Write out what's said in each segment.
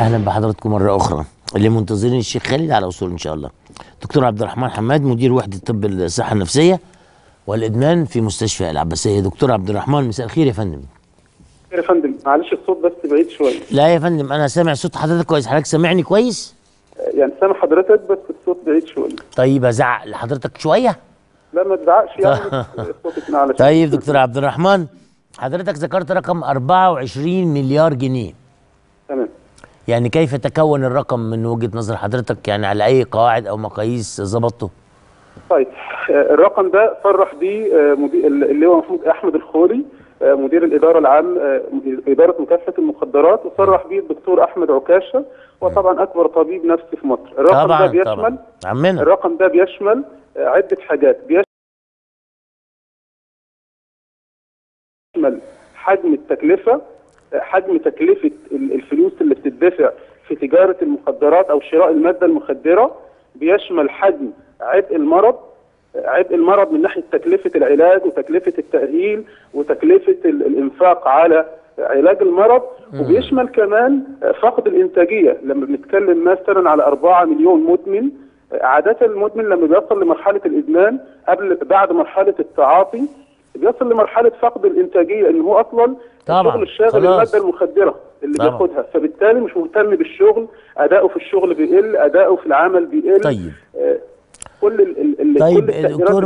اهلا بحضراتكم مره اخرى اللي منتظرين الشيخ خالد على وصول ان شاء الله. دكتور عبد الرحمن حماد مدير وحده طب الصحه النفسيه والادمان في مستشفى العباسيه. دكتور عبد الرحمن مساء الخير يا فندم. يا فندم معلش الصوت بس بعيد شويه. لا يا فندم انا سامع صوت حضرتك كويس. حضرتك سامعني كويس؟ يعني سامع حضرتك بس الصوت بعيد شويه. طيب ازعق لحضرتك شويه؟ لا ما تزعقش يعني صوتك على شوية. طيب دكتور عبد الرحمن حضرتك ذكرت رقم 24 مليار جنيه. تمام. يعني كيف تكون الرقم من وجهة نظر حضرتك؟ يعني على أي قواعد أو مقاييس ظبطته؟ طيب الرقم ده صرح بيه اللي هو محمود أحمد الخولي مدير الإدارة العام إدارة مكافحة المخدرات، وصرح بيه الدكتور أحمد عكاشة وطبعا أكبر طبيب نفسي في مصر. الرقم طبعا ده بيشمل طبعا عمنا. الرقم ده بيشمل عدة حاجات. بيشمل حجم التكلفة، حجم تكلفة الفلوس اللي بتدفع في تجارة المخدرات أو شراء المادة المخدرة، بيشمل حجم عبء المرض من ناحية تكلفة العلاج وتكلفة التأهيل وتكلفة الإنفاق على علاج المرض، وبيشمل كمان فقد الإنتاجية. لما بنتكلم مثلا على 4 مليون مدمن، عادة المدمن لما بيصل لمرحلة الإدمان بعد مرحلة التعاطي بيصل لمرحلة فقد الإنتاجية، إن هو أصلا الشغل الشاغل المادة المخدرة اللي بياخدها، فبالتالي مش مهتم بالشغل، أداؤه في الشغل بيقل، أداؤه في العمل بيقل. طيب طيب دكتور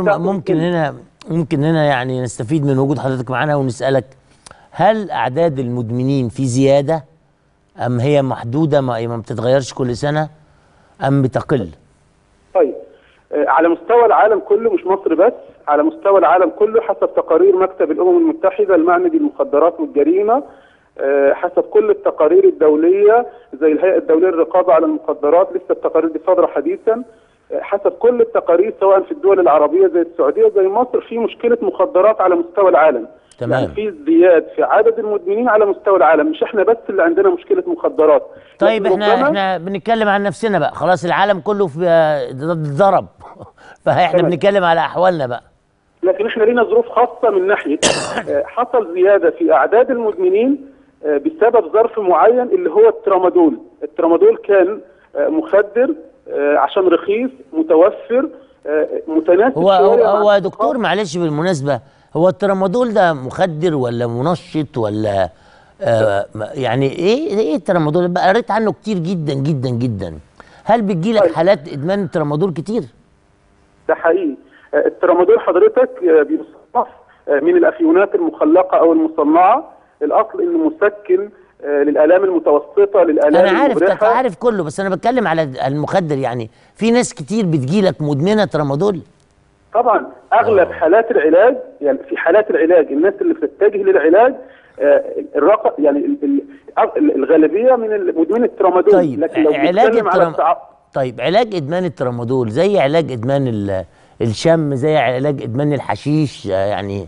ممكن هنا يعني نستفيد من وجود حضرتك معانا ونسألك، هل أعداد المدمنين في زيادة أم هي محدودة ما بتتغيرش كل سنة أم بتقل؟ طيب على مستوى العالم كله مش مصر بس، على مستوى العالم كله حسب تقارير مكتب الأمم المتحدة المعني بالمخدرات والجريمة، حسب كل التقارير الدولية زي الهيئة الدولية للرقابة على المخدرات، لسه التقارير دي صادرة حديثا، حسب كل التقارير سواء في الدول العربية زي السعودية زي مصر في مشكلة مخدرات على مستوى العالم. تمام. يعني في ازدياد في عدد المدمنين على مستوى العالم، مش احنا بس اللي عندنا مشكلة مخدرات. طيب احنا بنتكلم عن نفسنا بقى، خلاص العالم كله اتضرب فاحنا بنتكلم على احوالنا بقى. لكن احنا لينا ظروف خاصة من ناحية حصل زيادة في اعداد المدمنين بسبب ظرف معين اللي هو الترامادول. الترامادول كان مخدر عشان رخيص متوفر متناسب شوية. هو دكتور معلش بالمناسبة، هو الترامادول ده مخدر ولا منشط ولا يعني ايه الترامادول؟ بقى قريت عنه كتير جدا جدا جدا. هل بتجيلك حالات ادمان الترامادول كتير؟ ده حقيقي. الترامادول حضرتك بيصنف من الافيونات المخلقة او المصنعة. الاصل انه مسكن للآلام المتوسطة، للآلام أنا عارف المبرحة. عارف كله، بس أنا بتكلم على المخدر. يعني في ناس كتير بتجيلك مدمنة ترامادول؟ طبعا أغلب حالات العلاج، يعني في حالات العلاج الناس اللي بتتجه للعلاج الرقم يعني الغالبية من مدمنين الترامادول. طيب لكن لو طيب علاج إدمان الترامادول زي علاج إدمان الشم، زي علاج إدمان الحشيش يعني،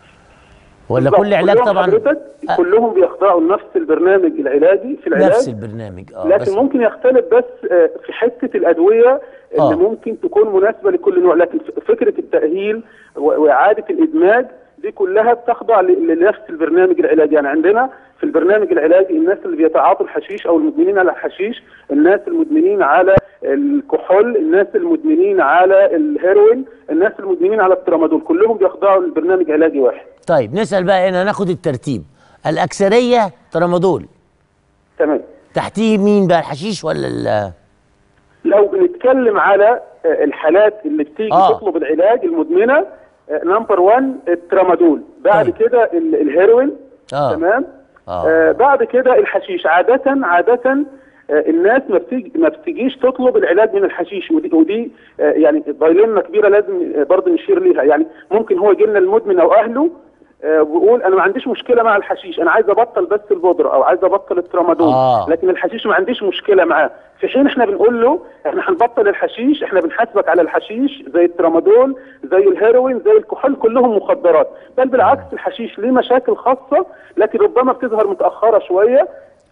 ولا كل علاج طبعا كلهم بيخضعوا لنفس البرنامج العلاجي في العلاج، نفس البرنامج لكن ممكن يختلف بس في حته الادويه اللي ممكن تكون مناسبه لكل نوع. لكن فكره التاهيل واعاده الادماج دي كلها بتخضع لنفس البرنامج العلاجي. يعني عندنا في البرنامج العلاجي الناس اللي بيتعاطوا الحشيش او المدمنين على الحشيش، الناس المدمنين على الكحول، الناس المدمنين على الهيروين، الناس المدمنين على الترامادول، كلهم بيخضعوا لبرنامج علاجي واحد. طيب نسأل بقى هنا، ناخد الترتيب. الأكثرية ترامادول. تمام. تحتيه مين بقى، الحشيش ولا لو بنتكلم على الحالات اللي بتيجي تطلب العلاج المدمنة، نمبر 1 الترامادول، بعد كده الهيروين. تمام. بعد كده الحشيش. عادة الناس ما بتجيش تطلب العلاج من الحشيش، ودي يعني دايلما كبيرة لازم برضه نشير ليها. يعني ممكن هو يجي لنا المدمن او اهله ويقول انا ما عنديش مشكله مع الحشيش، انا عايز ابطل بس البودره او عايز ابطل الترامادول، لكن الحشيش ما عنديش مشكله معاه. في حين احنا بنقول له احنا هنبطل الحشيش، احنا بنحاسبك على الحشيش زي الترامادول زي الهيروين زي الكحول، كلهم مخدرات. بل بالعكس الحشيش ليه مشاكل خاصه لكن ربما بتظهر متاخره شويه.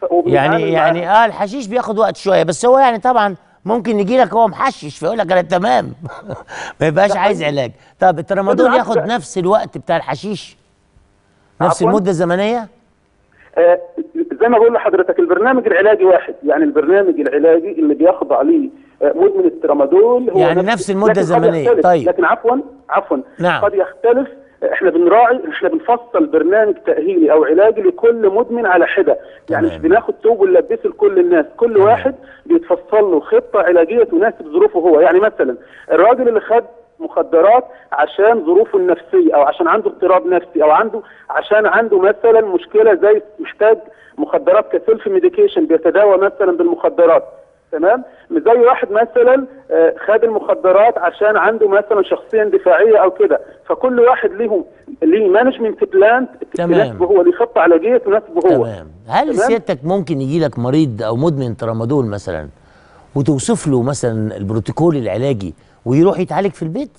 يعني الحشيش بياخد وقت شويه، بس هو يعني طبعا ممكن يجي لك هو محشش فيقول لك انا تمام ما يبقاش عايز علاج. طب الترامادول ياخد نفس الوقت بتاع الحشيش؟ نفس المده الزمنيه؟ زي ما بقول لحضرتك البرنامج العلاجي واحد، يعني البرنامج العلاجي اللي بيخضع ليه مدمن الترامادول هو يعني نفس المده الزمنيه. طيب لكن عفوا نعم. قد يختلف. احنا بنفصل برنامج تاهيلي او علاجي لكل مدمن على حده، يعني مش بناخد توب ونلبسه لكل الناس، كل واحد بيتفصل له خطه علاجيه تناسب ظروفه هو. يعني مثلا الراجل اللي خد مخدرات عشان ظروفه النفسيه او عشان عنده اضطراب نفسي او عشان عنده مثلا مشكله زي محتاج مخدرات كسيلف ميديكيشن، بيتداوى مثلا بالمخدرات، تمام؟ مش زي واحد مثلا خد المخدرات عشان عنده مثلا شخصيه اندفاعيه او كده، فكل واحد ليه مانجمنت بلان تناسبه هو، ليه خطه علاجيه تناسبه هو. تمام. هل سيادتك ممكن يجي لك مريض او مدمن ترامادول مثلا وتوصف له مثلا البروتوكول العلاجي ويروح يتعالج في البيت؟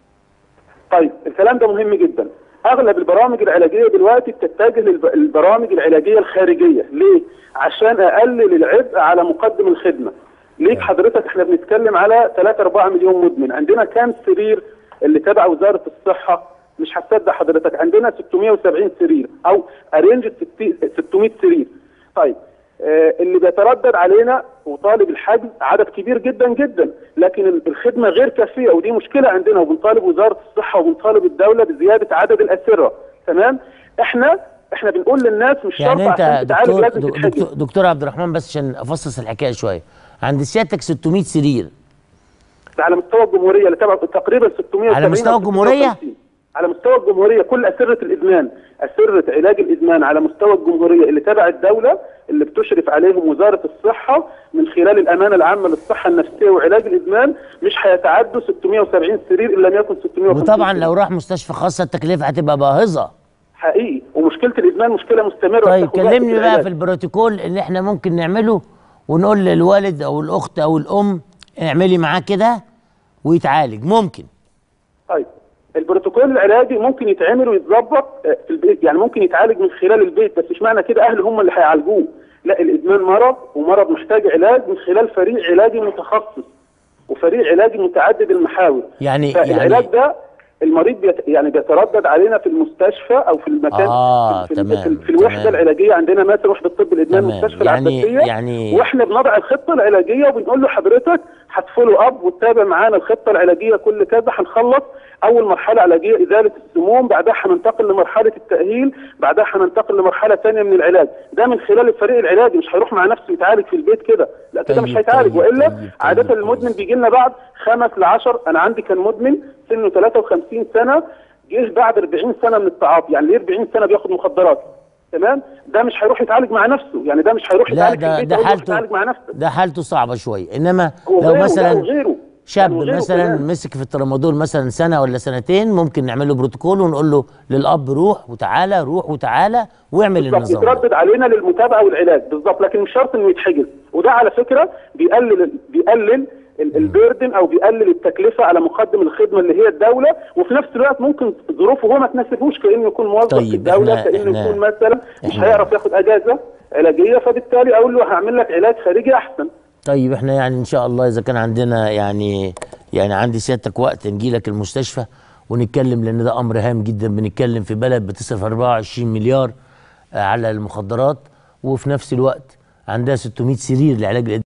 طيب الكلام ده مهم جدا. اغلب البرامج العلاجيه دلوقتي بتتجه للبرامج العلاجيه الخارجيه، ليه؟ عشان اقلل العبء على مقدم الخدمه. ليك حضرتك احنا بنتكلم على 3-4 مليون مدمن، عندنا كام سرير اللي تبع وزاره الصحه؟ مش هتصدق حضرتك، عندنا 670 سرير او ارينج 600 سرير. طيب اللي بيتردد علينا وطالب الحجز عدد كبير جدا جدا، لكن الخدمه غير كافيه، ودي مشكله عندنا، وبنطالب وزاره الصحه وبنطالب الدوله بزياده عدد الاسره. تمام؟ احنا بنقول للناس مش شرط يعني عشان تتعالج لازم تتحجز. دكتور عبد الرحمن، بس عشان افصص الحكايه شويه، عند سيادتك 600 سرير على مستوى الجمهوريه اللي تبع تقريبا 670 على مستوى الجمهوريه؟ على مستوى الجمهوريه كل اسره الادمان، اسره علاج الادمان على مستوى الجمهوريه اللي تبع الدوله اللي بتشرف عليهم وزاره الصحه من خلال الامانه العامه للصحه النفسيه وعلاج الادمان، مش هيتعدوا 670 سرير ان لم يكن 650. وطبعا لو راح مستشفى خاصه التكلفه هتبقى باهظه حقيقي، ومشكله الادمان مشكله مستمره. طيب كلمني بقى في البروتوكول اللي احنا ممكن نعمله ونقول للوالد او الاخت او الام اعملي معاه كده ويتعالج. ممكن؟ طيب البروتوكول العلاجي ممكن يتعمل ويتظبط في البيت، يعني ممكن يتعالج من خلال البيت، بس مش معنى كده اهله هم اللي هيعالجوه، لا، الادمان مرض ومرض محتاج علاج من خلال فريق علاجي متخصص وفريق علاجي متعدد المحاور. فالعلاج ده المريض بيتردد علينا في المستشفى او في المكان في الوحده العلاجيه عندنا، مثلا وحده طب الادمان مستشفى العباسيه، واحنا بنضع الخطه العلاجيه وبنقول له حضرتك هتفولو اب وتتابع معانا الخطه العلاجيه كل كذا، هنخلص اول مرحله علاجيه ازاله السموم، بعدها هننتقل لمرحله التاهيل، بعدها هننتقل لمرحله ثانيه من العلاج. ده من خلال الفريق العلاجي، مش هيروح مع نفسه يتعالج في البيت كده، لا كده مش هيتعالج. والا عاده المدمن بيجي لنا بعد 5 ل 10. انا عندي كان مدمن سنه 53 سنه جه بعد 40 سنه من التعاطي، يعني ليه 40 سنه بياخد مخدرات، تمام؟ ده مش هيروح يتعالج مع نفسه، يعني ده مش هيروح يتعالج في البيت، يتعالج مع نفسه. ده حالته صعبه شويه. انما لو مثلا شاب مثلا مسك في الترامادول مثلا سنه ولا سنتين، ممكن نعمل له بروتوكول ونقول له للاب روح وتعالى روح وتعالى واعمل النظام. يتردد علينا للمتابعه والعلاج بالظبط، لكن مش شرط انه يتحجز. وده على فكره بيقلل البيردن او بيقلل التكلفه على مقدم الخدمه اللي هي الدوله، وفي نفس الوقت ممكن ظروفه هو ما تناسبوش، كانه يكون موظف في الدوله، كانه يكون مثلا مش هيعرف ياخد اجازه علاجيه، فبالتالي اقول له هعمل لك علاج خارجي احسن. طيب احنا يعني ان شاء الله اذا كان عندنا يعني عندي سيادتك وقت نجي لك المستشفى ونتكلم، لان ده امر هام جدا. بنتكلم في بلد بتصرف 24 مليار على المخدرات، وفي نفس الوقت عندها 600 سرير لعلاج الادمان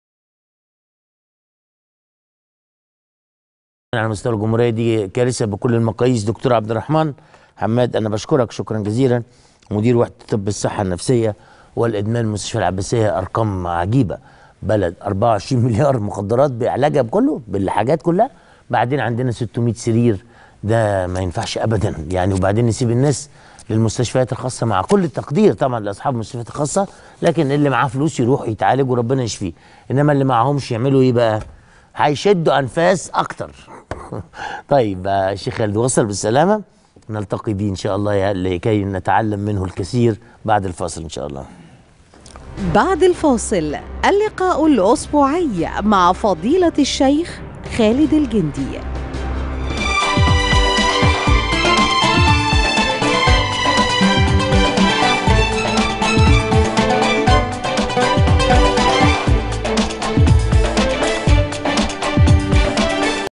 على مستوى الجمهوريه. دي كارثه بكل المقاييس. دكتور عبد الرحمن حماد، انا بشكرك شكرا جزيلا، مدير وحده طب الصحه النفسيه والادمان مستشفى العباسيه. ارقام عجيبه، بلد 24 مليار مخدرات بعلاجها بكله بالحاجات كلها، بعدين عندنا 600 سرير، ده ما ينفعش ابدا يعني. وبعدين نسيب الناس للمستشفيات الخاصه، مع كل التقدير طبعا لاصحاب المستشفيات الخاصه، لكن اللي معاه فلوس يروح يتعالج وربنا يشفيه. انما اللي معاهمش يعملوا ايه بقى؟ هيشدوا انفاس اكتر. طيب الشيخ خالد وصل بالسلامه، نلتقي بيه ان شاء الله لكي نتعلم منه الكثير بعد الفاصل ان شاء الله. بعد الفاصل اللقاء الأسبوعي مع فضيلة الشيخ خالد الجندي.